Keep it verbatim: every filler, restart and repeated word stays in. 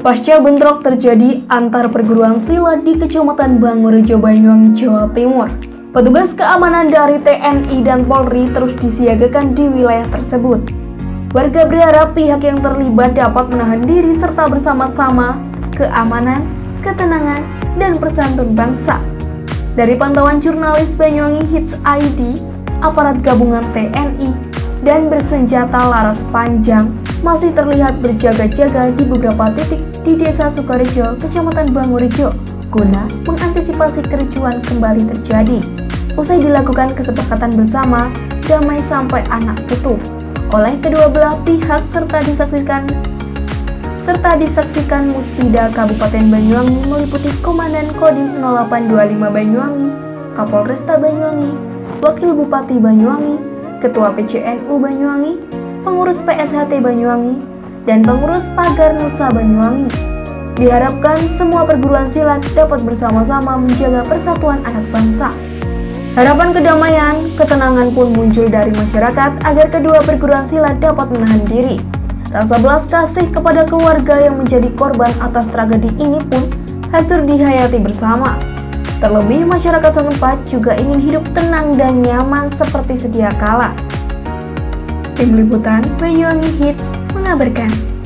Pasca bentrok terjadi antar perguruan silat di Kecamatan Bangurejo, Banyuwangi, Jawa Timur, petugas keamanan dari T N I dan Polri terus disiagakan di wilayah tersebut. Warga berharap pihak yang terlibat dapat menahan diri serta bersama-sama keamanan, ketenangan, dan persatuan bangsa. Dari pantauan jurnalis Banyuwangi Hits I D, aparat gabungan T N I dan bersenjata laras panjang masih terlihat berjaga-jaga di beberapa titik di Desa Sukarejo, Kecamatan Bangurejo, guna mengantisipasi kericuhan kembali terjadi. Usai dilakukan kesepakatan bersama damai sampai anak putuh oleh kedua belah pihak serta disaksikan serta disaksikan Muspida Kabupaten Banyuwangi meliputi Komandan Kodim nol delapan dua lima Banyuwangi, Kapolresta Banyuwangi, Wakil Bupati Banyuwangi, Ketua P C N U Banyuwangi, pengurus P S H T Banyuwangi, dan pengurus Pagar Nusa Banyuwangi. Diharapkan semua perguruan silat dapat bersama-sama menjaga persatuan anak bangsa. Harapan kedamaian, ketenangan pun muncul dari masyarakat agar kedua perguruan silat dapat menahan diri. Rasa belas kasih kepada keluarga yang menjadi korban atas tragedi ini pun harus dihayati bersama. Terlebih masyarakat setempat juga ingin hidup tenang dan nyaman seperti sedia kala. Tim Liputan Banyuwangi Hits mengabarkan.